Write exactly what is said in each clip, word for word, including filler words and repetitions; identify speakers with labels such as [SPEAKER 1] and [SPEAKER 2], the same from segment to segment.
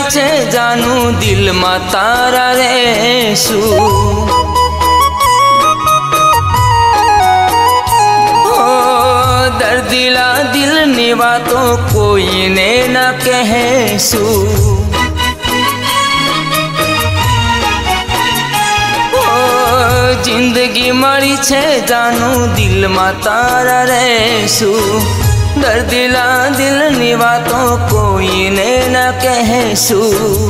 [SPEAKER 1] छे जानू दिल मा तारा रहेशु। दर्दीला दिल नी वातो कोई ने न कहेशु। जिंदगी मरी छे जानू दिल मा तारा रहेशु। दर्दीला दिल नी वातो कोई ने न कहेशु।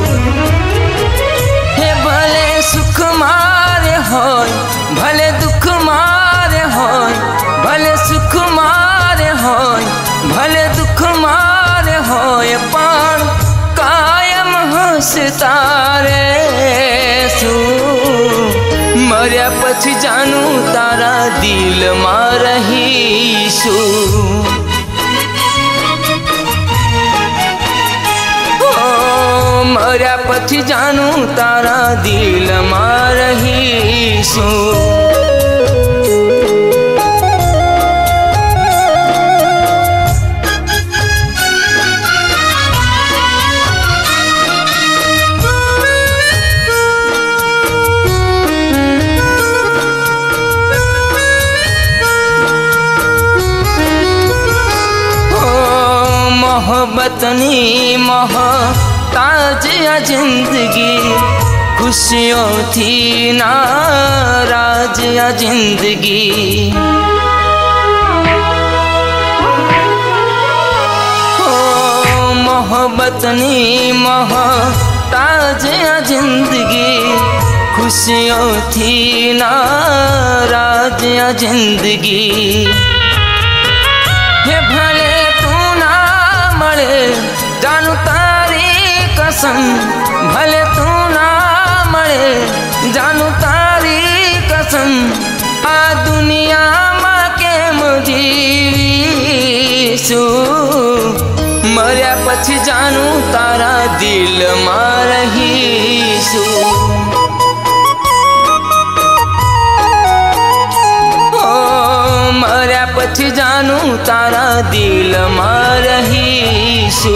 [SPEAKER 1] हे भले सुख मारे होय भले दुख मारे होय, भले सुख मारे होय भले दुख मारे होय, पण कायम हसता रहेशु। मर्या पछी जानू तारा दिल मा रहीशु। मर्या पछी जानू तारा दिल मा रहीशु। मोहब्बतनी मोहताज आ जिंदगी, खुशियों थी नाराज आ जिंदगी। ओ मोहब्बतनी मोहताज आ जिंदगी, खुशियों थी नाराज आ जिंदगी। हे भले जानू तारी कसम, भले तू ना मरे जानू तारी कसम। आ दुनिया मां के जीवीशु। मर्या पछी जानू तारा दिल मा रहीशु। मर्या पछी जानू तारा दिल मा रहीशु।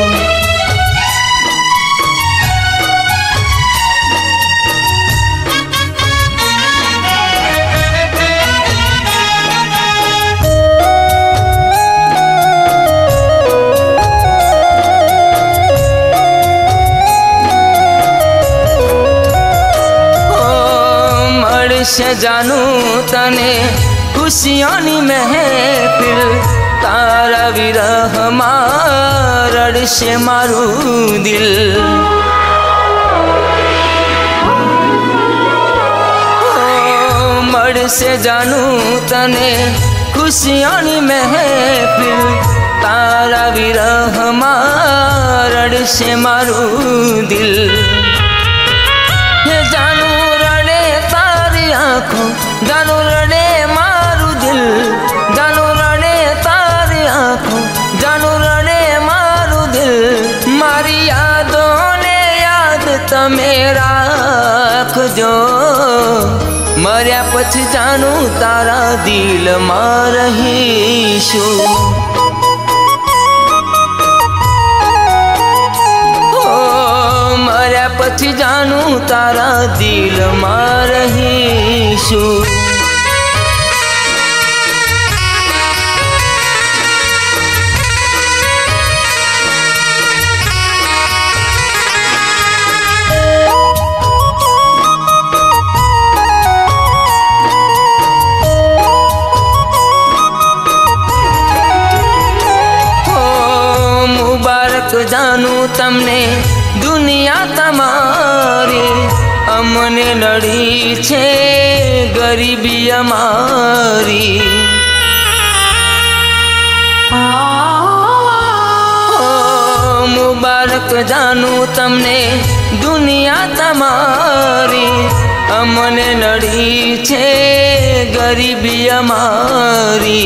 [SPEAKER 1] मरशे जानू तने खुशियों नी महफिल, तारा विरह मारशे मारू दिल। मरशे जानू तने खुशियों नी महफिल, तारा विरह मारशे मारू दिल। ये जानू रड़े तारी आँखों, जानू रड़े मारू दिल, जानू रड़े तारी आँखों, जानू रड़े मारू दिल। मारी यादों ने याद तमे राखजो। मर्या पछी जानू तारा दिल मा रहीशु। मर्या पछी जानू तारा दिल मा रहीशु। मुबारक जानू तमने दुनिया तमारी, अमने लड़ी छे गरीबी अमारी। मुबारक जानू तमने दुनिया तमारी, अमने लड़ी छे गरीबी अमारी।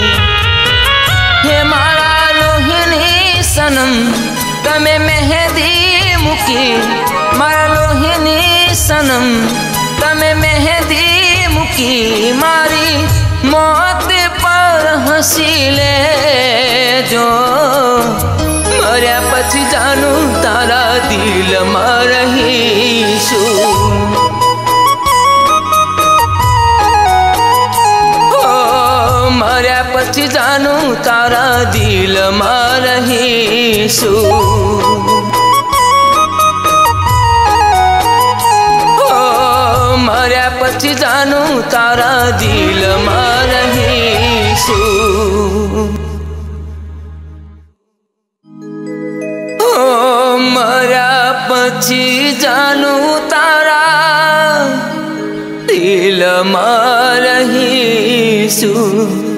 [SPEAKER 1] हे मारा लोहिनी सनम तमे मेहंदी मुकी, मारा लोहिनी सनम तमे मेहंदी मुकी। मारी मौत पर हंसी ले जो मर्या पछि जानु तारा दिलमा रहिछु। ओ मर्या पछि जानु तारा दिलमा रहिछु। ओ मर्या पछि जानु तारा दिलमा रहिछु। मर्या पछि जानु तारा दिलमा रहिछु।